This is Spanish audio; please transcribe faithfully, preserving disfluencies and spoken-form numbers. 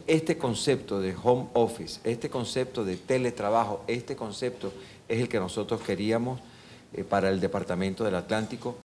este concepto de home office, este concepto de teletrabajo, este concepto es el que nosotros queríamos eh, para el Departamento del Atlántico,